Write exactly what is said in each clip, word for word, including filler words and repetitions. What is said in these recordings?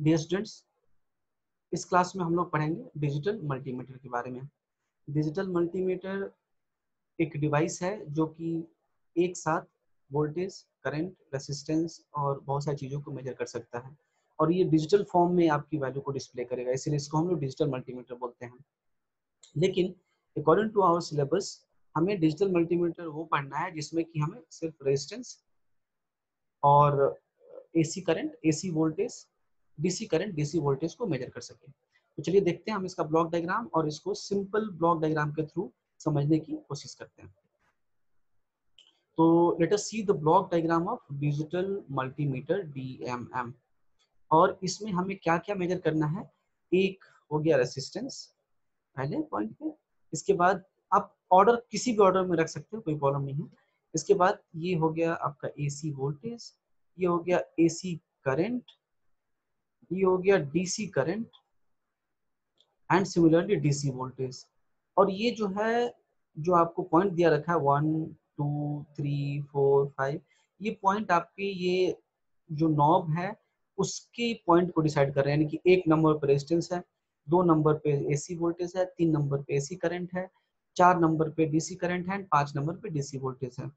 Dear students, इस class में हम लोग पढ़ेंगे डिजिटल मल्टीमीटर के बारे में। डिजिटल मल्टीमीटर एक डिवाइस है जो कि एक साथ वोल्टेज, करंट, रेसिस्टेंस और बहुत सारी चीज़ों को मेजर कर सकता है और ये डिजिटल फॉर्म में आपकी वैल्यू को डिस्प्ले करेगा, इसीलिए इसको हम लोग डिजिटल मल्टीमीटर बोलते हैं। लेकिन अकॉर्डिंग टू आवर सिलेबस हमें डिजिटल मल्टीमीटर वो पढ़ना है जिसमें कि हमें सिर्फ रेजिस्टेंस और AC current, AC voltage, DC current, DC voltage को मेजर कर सके। तो चलिए देखते हैं हम इसका ब्लॉक डायग्राम और इसको सिंपल ब्लॉक डायग्राम के थ्रू समझने की कोशिश करते हैं। तो let us see the block diagram of digital multimeter D M M. और इसमें हमें क्या क्या मेजर करना है। एक हो गया रेसिस्टेंस पहले पॉइंट पे, इसके बाद आप ऑर्डर किसी भी ऑर्डर में रख सकते हो, कोई प्रॉब्लम नहीं है। इसके बाद ये हो गया आपका एसी वोल्टेज, ये हो गया एसी करंट, ये हो गया DC current and similarly DC voltage. और ये जो है, जो आपको पॉइंट दिया रखा है one two three four five, ये पॉइंट आपके ये जो नॉब है उसके पॉइंट को डिसाइड कर रहे हैं। यानी कि एक नंबर पर रेजिस्टेंस है, दो नंबर पे एसी वोल्टेज है, तीन नंबर पे एसी करंट है, चार नंबर पे डीसी करंट है, पांच नंबर पे डीसी वोल्टेज है।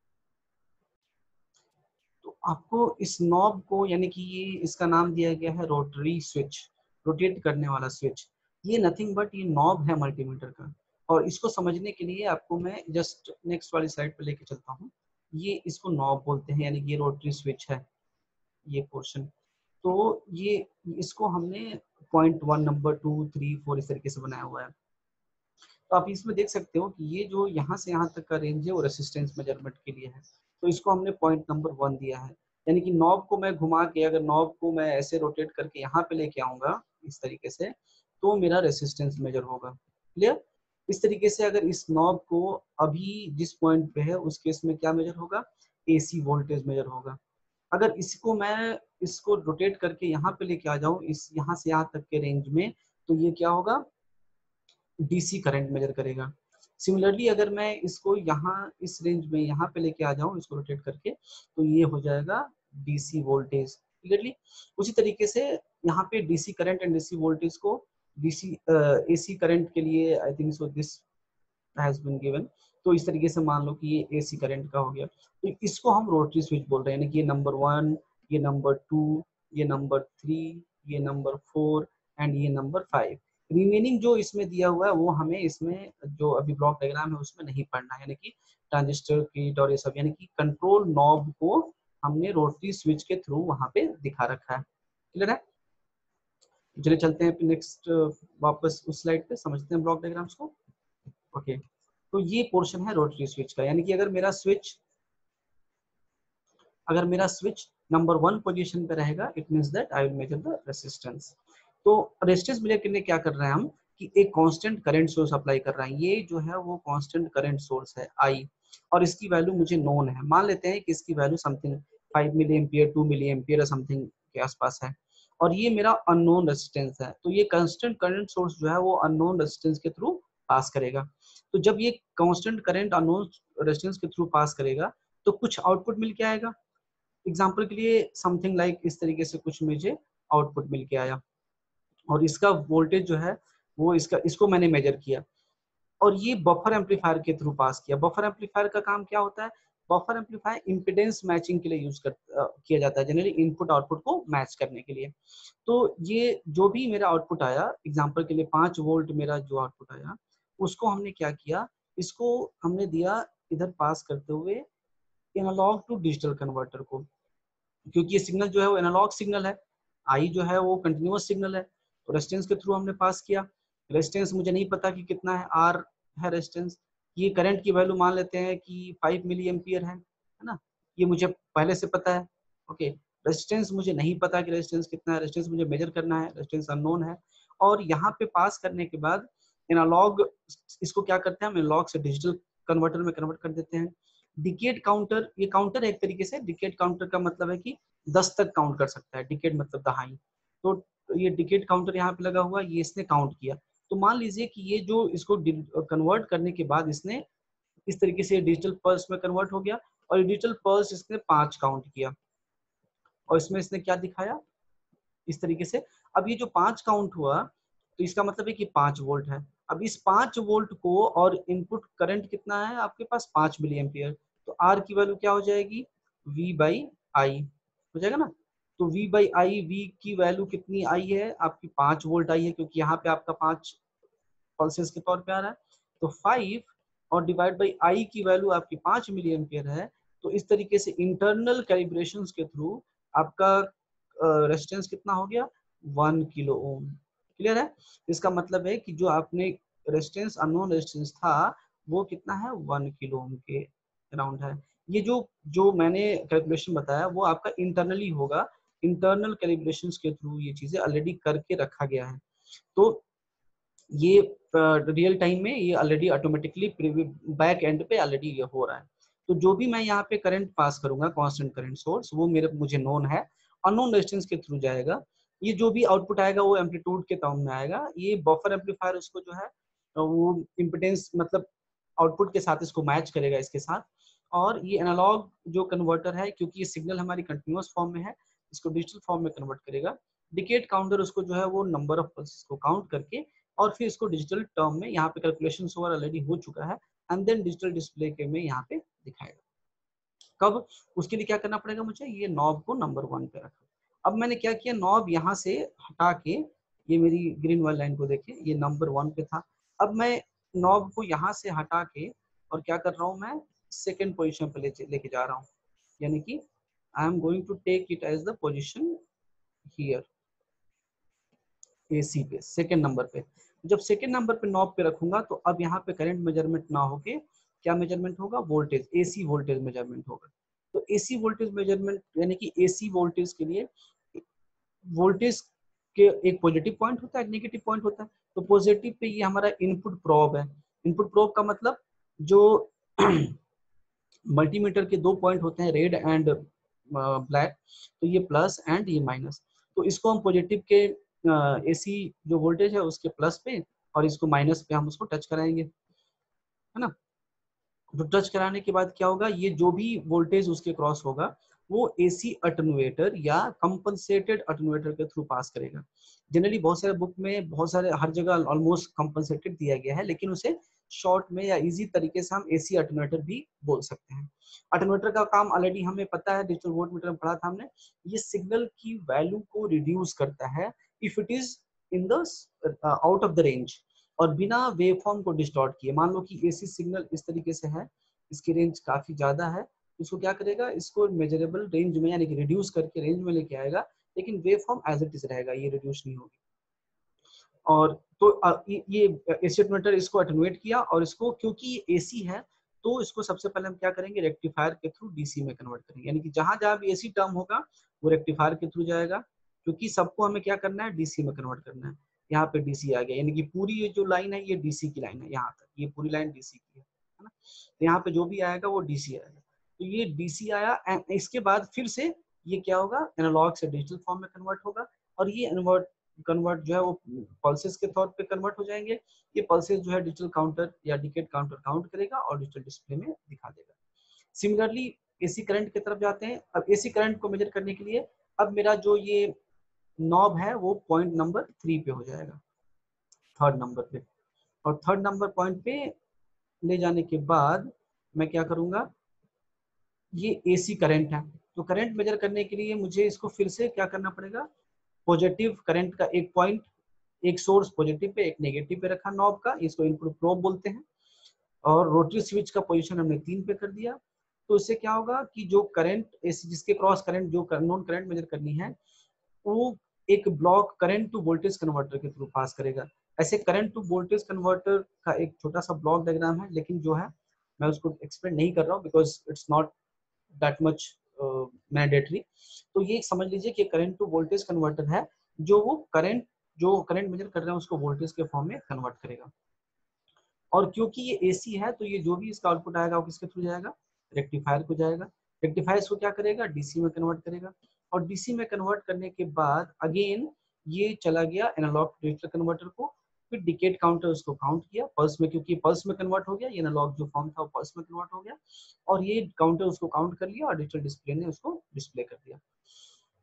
तो आपको इस नॉब को, यानी कि ये इसका नाम दिया गया है रोटरी स्विच, रोटेट करने वाला स्विच। ये नथिंग बट ये नॉब है मल्टीमीटर का। और इसको समझने के लिए आपको मैं जस्ट नेक्स्ट वाली साइड पे लेके चलता हूँ। ये इसको नॉब बोलते हैं, यानी कि ये रोटरी स्विच है ये पोर्शन। तो ये इसको हमने point one, number two, three, four इस तरीके से बनाया हुआ है। तो आप इसमें देख सकते हो कि ये जो यहाँ से यहाँ तक का रेंज है वो रेसिस्टेंस मेजरमेंट के लिए है। तो इसको हमने पॉइंट नंबर वन दिया है। यानी कि नॉब को मैं घुमा के, अगर नॉब को मैं ऐसे रोटेट करके यहाँ पे लेके आऊंगा इस तरीके से, तो मेरा रेसिस्टेंस मेजर होगा। क्लियर? इस तरीके से अगर इस नॉब को अभी जिस पॉइंट पे है उस केस में क्या मेजर होगा, एसी वोल्टेज मेजर होगा। अगर इसको मैं इसको रोटेट करके यहाँ पे लेके आ जाऊँ, इस यहाँ से यहाँ तक के रेंज में, तो ये क्या होगा, डीसी करंट मेजर करेगा। सिमिलरली अगर मैं इसको यहाँ इस रेंज में यहाँ पे लेके आ जाऊँ इसको रोटेट करके, तो ये हो जाएगा डीसी वोल्टेज। क्लियरली उसी तरीके से यहाँ पे DC current and DC voltage को डीसी एसी करंट के लिए I think so this has been given. तो इस तरीके से मान लो कि ये एसी करंट का हो गया, तो इसको हम रोटरी स्विच बोल रहे हैं। यानी कि ये नंबर वन, ये नंबर टू, ये नंबर थ्री, ये नंबर फोर एंड ये नंबर फाइव। रिमेनिंग जो इसमें दिया हुआ है वो हमें इसमें जो अभी ब्लॉक डायग्राम है उसमें नहीं पढ़ना है। यानी कि ट्रांजिस्टर किट और ये सब, यानी कि कंट्रोल नॉब को हमने रोटरी स्विच के थ्रू वहां पे दिखा रखा है। क्लियर है? चलिए चलते हैं नेक्स्ट, वापस उस स्लाइड पे समझते हैं ब्लॉक डायग्राम्स को। ओके, तो ये पोर्शन है रोटरी स्विच का। यानी कि अगर मेरा स्विच अगर मेरा स्विच नंबर वन पोजीशन पे रहेगा, it means that I will measure the resistance. तो रेजिस्टेंस मेजर करने क्या कर रहे हैं हम कि एक कांस्टेंट करंट सोर्स अप्लाई कर रहे हैं। ये जो है वो कांस्टेंट करंट सोर्स है आई, और इसकी वैल्यू मुझे नोन है। मान लेते हैं कि इसकी value something five milli ampere, two milli ampere something के आसपास है, और ये मेरा अननोन रेजिस्टेंस है। तो ये कांस्टेंट करंट सोर्स जो है वो अननोन रेजिस्टेंस के थ्रू पास करेगा। तो जब ये कांस्टेंट करंट अननोन रेजिस्टेंस के थ्रू पास करेगा तो कुछ आउटपुट मिल के आएगा। एग्जाम्पल के लिए समथिंग लाइक like इस तरीके से कुछ मुझे आउटपुट मिल के आया, और इसका वोल्टेज जो है वो इसका इसको मैंने मेजर किया, और ये बफर एम्पलीफायर के थ्रू पास किया। बफर एम्पलीफायर का काम क्या होता है, बफर एम्पलीफायर इम्पीडेंस मैचिंग के लिए यूज कर uh, किया जाता है, जनरली इनपुट आउटपुट को मैच करने के लिए। तो ये जो भी मेरा आउटपुट आया, एग्जाम्पल के लिए पांच वोल्ट मेरा जो आउटपुट आया, उसको हमने क्या किया, इसको हमने दिया इधर पास करते हुए एनालॉग टू डिजिटल कन्वर्टर को, क्योंकि ये सिग्नल जो है वो एनालॉग सिग्नल है, आई जो है वो कंटिन्यूअस सिग्नल है। तो रेजिस्टेंस के थ्रू हमने पास किया। रेजिस्टेंस मुझे नहीं पता कि कितना है, आर है रेजिस्टेंस। ये करंट की वैल्यू मान लेते हैं कि फाइव मिली एम्पियर है है ना, ये मुझे पहले से पता है। ओके, रेजिस्टेंस मुझे नहीं पता कि रेजिस्टेंस कितना है, रेजिस्टेंस मुझे मेजर करना है, रेजिस्टेंस अननोन है। और यहाँ पे पास करने के बाद एनालॉग, इसको क्या करते हैं हम, एनालॉग से डिजिटल कन्वर्टर में कन्वर्ट कर देते हैं। डिकेड काउंटर, ये काउंटर है एक तरीके से। डिकेड काउंटर का मतलब है कि दस तक काउंट कर सकता है, डिकेड मतलब दहाई। तो ये डिकेड काउंटर यहाँ पे लगा हुआ, ये इसने काउंट किया। तो मान लीजिए कि ये जो इसको कन्वर्ट करने के बाद इसने इस तरीके से डिजिटल पल्स में कन्वर्ट हो गया, और डिजिटल पल्स इसने पांच काउंट किया, और इसमें इसने क्या दिखाया, इस तरीके से। अब ये जो पांच काउंट हुआ तो इसका मतलब है कि पांच वोल्ट है। अब इस पांच वोल्ट को, और इनपुट करंट कितना है आपके पास, पांच मिली एम्पियर, तो आर की वैल्यू क्या हो जाएगी, वी बाई आई हो जाएगा ना। तो v बाई आई, वी की वैल्यू कितनी आई है आपकी, पांच वोल्ट आई है, क्योंकि यहाँ पे आपका पांच पल्सेस के तौर पे आ रहा है। तो फाइव और डिवाइड बाई आई की वैल्यू आपकी पांच मिली एम्पियर है। तो इस तरीके से इंटरनल कैलिब्रेशन के थ्रू आपका रेजिस्टेंस कितना हो गया, वन किलो ओम। क्लियर है। इसका मतलब है कि जो आपने रेजिस्टेंस, अननोन रेजिस्टेंस था, वो कितना है, वन किलो ओम के अराउंड है। ये जो जो मैंने कैलकुलेशन बताया वो आपका इंटरनली होगा, इंटरनल कैलिब्रेशन के थ्रू ये चीजें ऑलरेडी करके रखा गया है। तो ये रियल uh, टाइम में ये ऑलरेडी ऑटोमेटिकली बैक एंड पे ऑलरेडी ये हो रहा है। तो जो भी मैं यहाँ पे करंट पास करूंगा, कांस्टेंट करंट सोर्स, वो मेरे मुझे नोन है, अननोन रेजिस्टेंस के थ्रू जाएगा। ये जो भी आउटपुट आएगा वो एम्पलीट्यूड के टर्म में आएगा। ये बफर एम्पलीफायर उसको जो है वो इम्पिडेंस मतलब आउटपुट के साथ इसको मैच करेगा इसके साथ। और ये एनालॉग जो कन्वर्टर है, क्योंकि ये सिग्नल हमारी कंटिन्यूअस फॉर्म में है, इसको डिजिटल फॉर्म में कन्वर्ट करेगा। डिकेट काउंटर उसको जो है वो नंबर ऑफ पल्सेस को काउंट करके और फिर इसको डिजिटल टर्म में, यहाँ पे कैलकुलेशन ओवर ऑलरेडी हो चुका है, एंड देन डिजिटल डिस्प्ले के में यहाँ पे दिखाएगा। कब, उसके लिए क्या करना पड़ेगा मुझे, ये नॉब को नंबर वन पे रखा। अब मैंने क्या किया, नॉब यहाँ से हटा के, ये मेरी ग्रीन वाली लाइन को देखें, ये नंबर वन पे था। अब मैं नॉब को यहाँ से हटा के और क्या कर रहा हूँ, मैं सेकेंड पोजिशन पे लेके जा रहा हूँ, यानी कि I am going to take it as the position here, AC पे, सेकेंड नंबर पे। जब सेकेंड नंबर पे नॉब पे रखूंगा तो अब यहाँ पे करंट मेजरमेंट ना होके क्या मेजरमेंट होगा, वोल्टेज, एसी वोल्टेज मेजरमेंट होगा। तो एसी वोल्टेज मेजरमेंट यानी कि एसी वोल्टेज के लिए वोल्टेज के एक पॉजिटिव पॉइंट होता है, एक नेगेटिव पॉइंट होता है। तो पॉजिटिव पे ये हमारा इनपुट प्रोब है। इनपुट प्रोब का मतलब जो मल्टीमीटर के दो पॉइंट होते हैं, रेड एंड ब्लैक, तो ये प्लस एंड ये माइनस। तो इसको हम पॉजिटिव के एसी जो वोल्टेज है उसके प्लस पे, और इसको माइनस पे हम उसको टच कराएंगे, है ना। तो टच कराने के बाद क्या होगा, ये जो भी वोल्टेज उसके क्रॉस होगा वो एसी अटेन्यूएटर या कंपनसेटेड अटेन्यूएटर के थ्रू पास करेगा। जनरली बहुत सारे बुक में, बहुत सारे, हर जगह ऑलमोस्ट कंपनसेटेड दिया गया है, लेकिन उसे शॉर्ट में या इजी तरीके से हम एसी अटेन्यूएटर भी बोल सकते हैं। अटेन्यूएटर का काम ऑलरेडी हमें पता है, डिजिटल वोल्टमीटर में पढ़ा था हमने। ये सिग्नल की वैल्यू को रिड्यूस करता है if it is in the out of the range, और बिना वेवफॉर्म को डिस्टॉर्ट किए। मान लो कि एसी सिग्नल इस तरीके से है, इसकी रेंज काफी ज्यादा है, इसको क्या करेगा, इसको मेजरेबल रेंज में यानी कि रिड्यूस करके रेंज में लेके आएगा, लेकिन वेवफॉर्म एज इट इज रहेगा, ये रिड्यूस नहीं होगी। और तो ये एसी अटेन्यूएटर इसको अटेन्यूएट किया, और इसको क्योंकि ये एसी है तो इसको सबसे पहले हम क्या करेंगे, रेक्टिफायर के थ्रू डीसी में कन्वर्ट करेंगे, यानी कि जहां जहां भी एसी टर्म होगा वो रेक्टिफायर के थ्रू जाएगा, क्योंकि सबको हमें क्या करना है, डीसी में कन्वर्ट करना है। यहाँ पे डीसी आ गया, यानी कि पूरी ये जो लाइन है ये डीसी की लाइन है, यहाँ तक ये पूरी लाइन डीसी की है ना। तो यहाँ पे जो भी आएगा वो डीसी आएगा। तो ये डीसी आया, एंड इसके बाद फिर से ये क्या होगा, एनालॉग से डिजिटल फॉर्म में कन्वर्ट होगा, और ये कन्वर्ट कन्वर्ट जो है वो पल्सेस के तौर पे कन्वर्ट हो जाएंगे। ये पल्सेस जो है डिजिटल काउंटर या डिकेट काउंटर काउंट करेगा और डिजिटल डिस्प्ले में दिखा देगा। सिमिलरली एसी करंट की तरफ जाते हैं। अब एसी करंट को मेजर करने के लिए अब मेरा जो ये नॉब है वो पॉइंट नंबर थ्री पे हो जाएगा, थर्ड नंबर पे। और थर्ड नंबर पॉइंट पे ले जाने के बाद मैं क्या करूंगा, ये एसी करंट है, तो करंट मेजर करने के लिए मुझे इसको फिर से क्या करना पड़ेगा, पॉजिटिव करंट का एक पॉइंट, एक सोर्स पॉजिटिव पे एक नेगेटिव पे रखा नॉब का, इसको इनपुट प्रोब बोलते हैं, और रोटरी स्विच का पोजीशन हमने तीन पे कर दिया। तो इससे क्या होगा कि जो करंट, जिसके क्रॉस करंट, जो नॉन करंट मेजर करनी है, वो एक block current to voltage converter के थ्रू पास करेगा। ऐसे करंट टू वोल्टेज कन्वर्टर का एक छोटा सा ब्लॉक डायग्राम है, लेकिन जो है मैं उसको एक्सप्लेन नहीं कर रहा हूँ because it's not that much mandatory. तो ये समझ लीजिए कि करंट टू वोल्टेज कन्वर्टर है, जो वो करंट जो करंट मेजर कर रहे हैं उसको वोल्टेज के फॉर्म में कन्वर्ट करेगा। और क्योंकि ये एसी है तो ये जो भी इसका आउटपुट आएगा वो किसके थ्रू जाएगा, रेक्टिफायर को जाएगा। रेक्टिफायर को क्या करेगा, डीसी में कन्वर्ट करेगा, और डीसी में कन्वर्ट करने के बाद अगेन ये चला गया एनालॉग टू डिजिटल कन्वर्टर को, फिर डिकेट काउंटर उसको काउंट किया पल्स में, क्योंकि पल्स में कन्वर्ट हो गया, ये एनालॉग जो फॉर्म था वो पल्स में कन्वर्ट हो गया, और ये काउंटर उसको काउंट कर लिया और डिजिटल डिस्प्ले ने उसको डिस्प्ले कर दिया।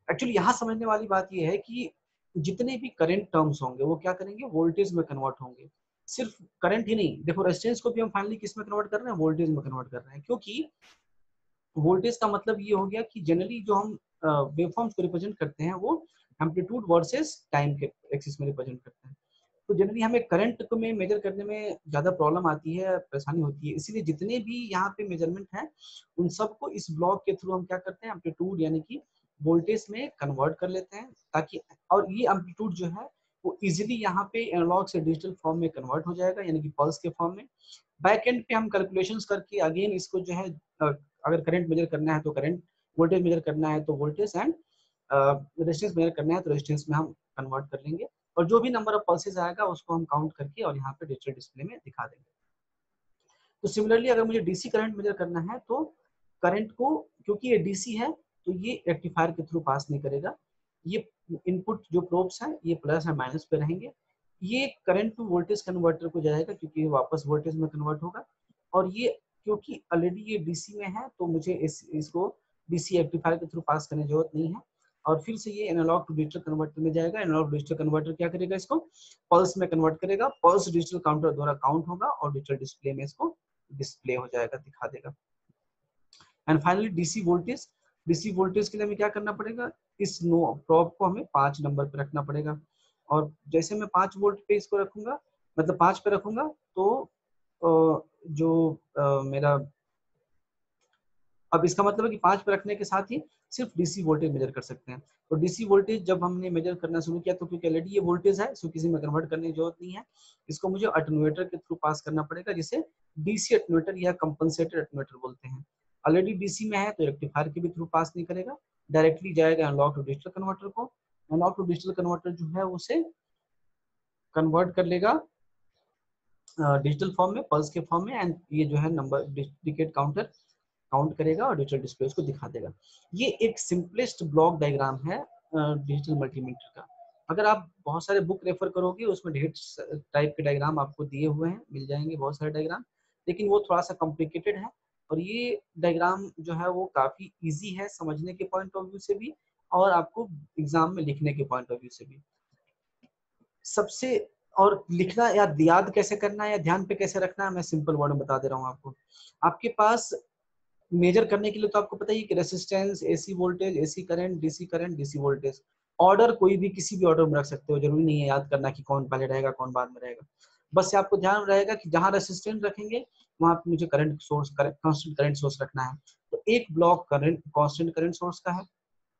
एक्चुअली यहाँ समझने वाली बात ये है कि जितने भी करंट टर्म्स होंगे वो क्या करेंगे, वोल्टेज में कन्वर्ट होंगे। सिर्फ करंट ही नहीं, देखो रेजिस्टेंस को भी हम फाइनली किस में कन्वर्ट कर रहे हैं, वोल्टेज में कन्वर्ट कर रहे हैं, क्योंकि वोल्टेज का मतलब ये हो गया कि जनरली जो हम वेवफॉर्म्स को रिप्रेजेंट करते हैं वो एम्पलीट्यूड वर्सेस टाइम के एक्सिस में रिप्रेजेंट करते हैं। तो जनरली हमें करंट को में मेजर करने में ज़्यादा प्रॉब्लम आती है, परेशानी होती है, इसीलिए जितने भी यहाँ पे मेजरमेंट है उन सबको इस ब्लॉक के थ्रू हम क्या करते हैं, एम्पलीट्यूड यानी कि वोल्टेज में कन्वर्ट कर लेते हैं, ताकि और ये एम्पलीट्यूड जो है वो इजीली यहाँ पे एनालॉग से डिजिटल फॉर्म में कन्वर्ट हो जाएगा, यानी कि पल्स के फॉर्म में। बैक एंड पे हम कैलकुलेशंस करके अगेन इसको जो है, अगर करंट मेजर करना है तो करंट, वोल्टेज मेजर करना है तो वोल्टेज, एंड रेजिस्टेंस मेजर करना है तो रेजिस्टेंस में हम कन्वर्ट कर लेंगे, और जो भी नंबर ऑफ पल्सेस आएगा उसको हम काउंट करके और यहाँ पे डिजिटल डिस्प्ले में दिखा देंगे। तो सिमिलरली अगर मुझे डीसी करंट मेजर करना है तो करंट को, क्योंकि ये डीसी है तो ये रेक्टिफायर के थ्रू पास नहीं करेगा, ये इनपुट जो प्रोब्स है ये प्लस और माइनस पे रहेंगे, ये करंट टू वोल्टेज कन्वर्टर को जाएगा क्योंकि ये वापस वोल्टेज में कन्वर्ट होगा, और ये क्योंकि ऑलरेडी ये डीसी में है तो मुझे इस इसको डीसी रेक्टिफायर के थ्रू पास करने की जरूरत नहीं है, और फिर से ये एनालॉग टू डिजिटल कन्वर्टर में जाएगा। एनालॉग डिजिटल कन्वर्टर क्या करेगा, इसको पल्स में कन्वर्ट करेगा, पल्स डिजिटल काउंटर द्वारा काउंट होगा और डिजिटल डिस्प्ले में इसको डिस्प्ले हो जाएगा, दिखा देगा। And finally DC voltage, DC voltage के लिए हमें क्या करना पड़ेगा, इस नो प्रोब को हमें पांच नंबर पे रखना पड़ेगा, और जैसे मैं पांच वोल्ट पे इसको रखूंगा, मतलब पांच पे रखूंगा तो जो मेरा, अब इसका मतलब है कि पांच पे रखने के साथ ही सिर्फ डीसी वोल्टेज मेजर कर सकते हैं। तो डीसी वोल्टेज जब हमने मेजर करना शुरू किया तो क्योंकि ऑलरेडी ये वोल्टेज है, इसको किसी में कन्वर्ट करने की जरूरत नहीं है, इसको मुझे अटेन्यूएटर के थ्रू पास करना पड़ेगा, जिसे डीसी अटेन्यूएटर या कंपनसेटेड अटेन्यूएटर बोलते हैं। ऑलरेडी डीसी में है तो रेक्टिफायर के भी थ्रू पास नहीं करेगा, डायरेक्टली जाएगा एनालॉग टू डिजिटल कन्वर्टर को, एनालॉग टू डिजिटल कन्वर्टर जो है उसे कन्वर्ट कर लेगा डिजिटल फॉर्म में, पल्स के फॉर्म में, एंड ये जो है नंबर डिजिट काउंटर काउंट करेगा और डिजिटल डिस्प्ले उसको दिखा देगा। ये एक सिंपलेस्ट ब्लॉक डायग्राम है डिजिटल मल्टीमीटर का। अगर आप बहुत सारे बुक रेफर करोगे उसमें ढेर टाइप के डायग्राम आपको दिए हुए हैं, मिल जाएंगे बहुत सारे डायग्राम, लेकिन वो थोड़ा सा कॉम्प्लिकेटेड है, और ये डायग्राम जो है वो काफी इजी है समझने के पॉइंट ऑफ व्यू से भी और आपको एग्जाम में लिखने के पॉइंट ऑफ व्यू से भी। सबसे और लिखना या याद कैसे करना है या ध्यान पे कैसे रखना है, मैं सिंपल वर्ड में बता दे रहा हूँ आपको। आपके पास मेजर करने के लिए तो आपको पता ही कि resistance, AC voltage, AC current, DC current, DC voltage, order कोई भी किसी भी ऑर्डर में रख सकते हो, जरूरी नहीं है याद करना कि कौन पहले रहेगा कौन बाद में रहेगा। बस से आपको ध्यान रहेगा कि जहां रेसिस्टेंस रखेंगे वहां पे मुझे current source, constant current source रखना है। तो एक block current constant current source का है,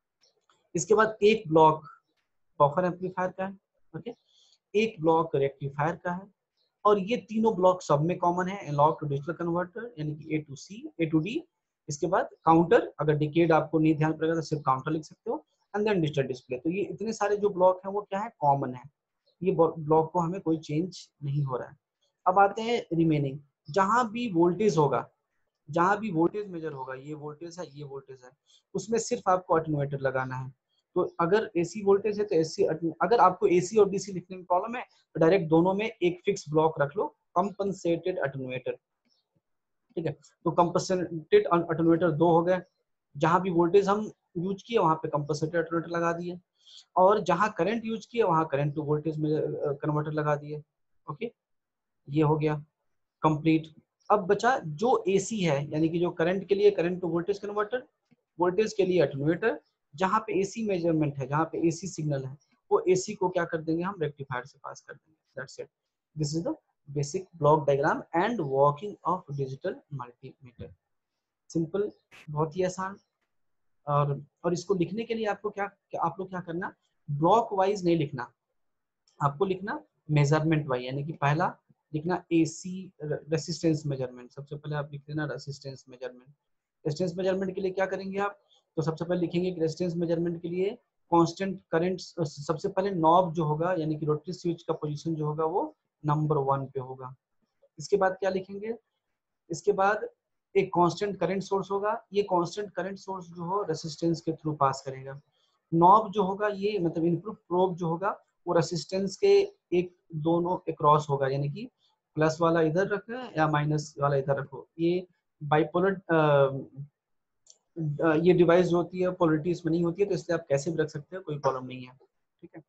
इसके बाद एक ब्लॉक बफर एम्पलीफायर का है, ओके, एक ब्लॉक रेक्टिफायर का है, और ये तीनों ब्लॉक सब में कॉमन है, एनालॉग टू डिजिटल कन्वर्टर यानी कि A to C, A to D. इसके बाद काउंटर, अगर डिकेड आपको नहीं ध्यान पड़ेगा तो सिर्फ काउंटर लिख सकते हो, एंड देन डिजिटल डिस्प्ले। तो ये इतने सारे जो ब्लॉक हैं वो क्या है, कॉमन है, ये ब्लॉक को हमें कोई चेंज नहीं हो रहा है। अब आते हैं रिमेनिंग, जहां भी वोल्टेज होगा, जहां भी वोल्टेज मेजर होगा, ये वोल्टेज है ये वोल्टेज है, उसमें सिर्फ आपको अटेन्यूएटर लगाना है। तो अगर एसी वोल्टेज है तो एसी, अगर आपको एसी और डीसी लिखने में प्रॉब्लम है तो डायरेक्ट दोनों में एक फिक्स ब्लॉक रख लो, कंपनसेटेड अटेन्यूएटर, ठीक है। तो कंपनसेटेड अटेन्यूएटर दो हो गए, जहां भी वोल्टेज हम यूज किए वहां पे कंपनसेटेड अटेन्यूएटर लगा दिए, और जहां करंट यूज किए वहां करंट टू वोल्टेज में कन्वर्टर लगा दिए, ओके, ये हो गया कंप्लीट। अब बचा जो एसी है, यानी कि जो करंट के लिए current to voltage converter, voltage के लिए अटेन्यूएटर, जहां पे एसी मेजरमेंट है, जहां पे एसी सिग्नल है, वो एसी को क्या कर देंगे हम, रेक्टिफायर से पास कर देंगे, that's it. This is the basic block diagram and working of digital multimeter. Simple, बहुत ही आसान। और और इसको लिखने के लिए आपको क्या, क्या आप लोग क्या करना, ब्लॉक वाइज नहीं लिखना, आपको लिखना मेजरमेंट वाइज, यानी कि पहला लिखना एसी रेसिस्टेंस मेजरमेंट, सबसे पहले आप लिख देना रेसिस्टेंस मेजरमेंट। रेजिस्टेंस मेजरमेंट के लिए क्या करेंगे आप, तो सबसे पहले लिखेंगे कि रेजिस्टेंस मेजरमेंट के लिए कांस्टेंट करंट, सबसे पहले नॉब जो होगा यानी कि रोटरी स्विच का पोजीशन जो होगा वो नंबर वन पे होगा। इसके बाद क्या लिखेंगे, इसके बाद एक कांस्टेंट करंट सोर्स होगा, ये कांस्टेंट करंट सोर्स जो हो रेसिस्टेंस के थ्रू पास करेगा। नॉब जो होगा ये मतलब इनपुट प्रोब जो होगा वो रेसिस्टेंस के एक दोनों अक्रॉस होगा, यानी कि प्लस वाला इधर रखें या माइनस वाला इधर रखो, ये बाइपोलर ये डिवाइस जो होती है पोलरिटी इसमें नहीं होती है, तो इसलिए आप कैसे भी रख सकते हो, कोई प्रॉब्लम नहीं है। ठीक है।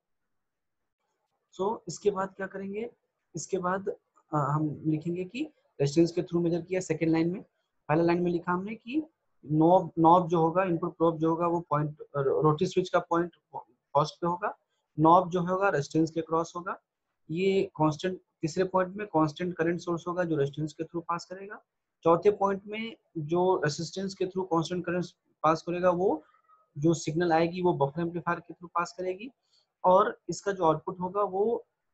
सो so, इसके बाद क्या करेंगे, इसके बाद आ, हम लिखेंगे कि रेजिस्टेंस के थ्रू मेजर किया। सेकेंड लाइन में, पहले लाइन में लिखा हमने कि नॉब नॉब जो होगा, इनपुट प्रोब जो होगा वो पॉइंट रोटरी स्विच का पॉइंट फर्स्ट पे होगा। नॉब जो होगा रेजिस्टेंस के क्रॉस होगा। ये कांस्टेंट, तीसरे पॉइंट में कांस्टेंट करंट सोर्स होगा जो रेजिस्टेंस के थ्रू पास करेगा। चौथे पॉइंट में जो रेजिस्टेंस के थ्रू कांस्टेंट करंट पास करेगा, वो जो सिग्नल आएगी वो बफर एम्पलीफायर के थ्रू पास करेगी। और इसका जो आउटपुट होगा वो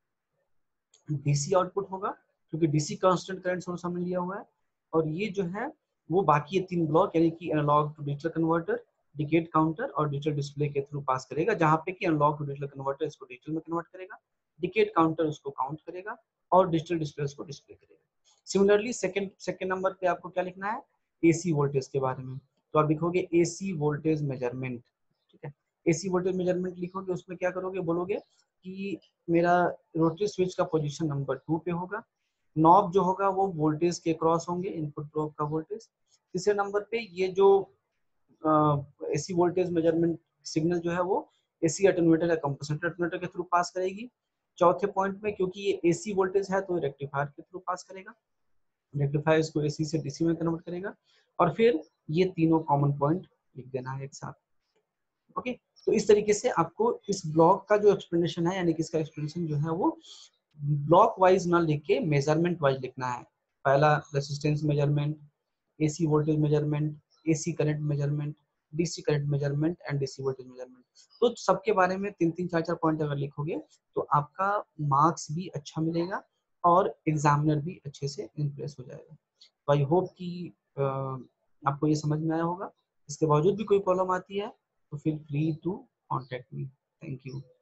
डीसी आउटपुट होगा, क्योंकि डीसी कांस्टेंट करंट सोर्स हमने लिया हुआ है। और ये जो है वो बाकी ये तीन ब्लॉक यानी कि analog to digital converter, decade counter और डिजिटल डिस्प्ले के थ्रू पास करेगा, जहां पे कि एनालॉग टू डिजिटल कन्वर्टर इसको डिजिटल में कन्वर्ट करेगा, डिकेड काउंटर उसको काउंट करेगा और डिजिटल डिस्प्ले उसको डिस्प्ले करेगा। सिमिलरली सेकंड सेकंड नंबर पे आपको क्या लिखना है, एसी वोल्टेज के बारे में। तो आप लिखोगे एसी वोल्टेज मेजरमेंट। ठीक है। एसी वोल्टेज मेजरमेंट लिखोगे, उसमें क्या करोगे, बोलोगे कि मेरा रोटरी स्विच का पोजीशन नंबर टू पे होगा। नॉब जो होगा वो वोल्टेज के क्रॉस होंगे, इनपुट प्रोब का वोल्टेज। तीसरे नंबर पे ये जो एसी वोल्टेज मेजरमेंट सिग्नल जो है वो एसी अटेन्यूएटर या कंपनसेटर अटेन्यूएटर के थ्रू पास करेगी। चौथे पॉइंट में क्योंकि ये एसी वोल्टेज है तो रेक्टिफायर के थ्रू पास करेगा, रेक्टिफायर इसको एसी से डीसी में कन्वर्ट करेगा। और फिर ये तीनों कॉमन पॉइंट लिख देना है एक साथ। ओके। तो इस तरीके से आपको इस ब्लॉक का जो एक्सप्लेनेशन है, यानी कि इसका एक्सप्लेनेशन जो है वो ब्लॉक वाइज ना लिख के मेजरमेंट वाइज लिखना है। पहला resistance measurement, AC voltage measurement, AC current measurement, DC current measurement and DC voltage measurement. तो सबके बारे में तीन तीन चार चार पॉइंट अगर लिखोगे तो आपका मार्क्स भी अच्छा मिलेगा और एग्जामिनर भी अच्छे से इम्प्रेस हो जाएगा। तो आई होप कि अ, आपको ये समझ में आया होगा। इसके बावजूद भी कोई प्रॉब्लम आती है तो feel free to contact me. Thank you.